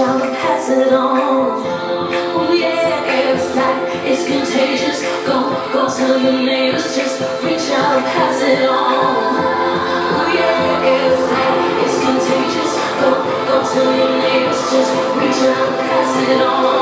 out and pass it on. Oh yeah, it's like it's contagious. Go tell your neighbors, just reach out and pass it on. Oh yeah, it's like it's contagious. Go tell your neighbors, just reach out and pass it on.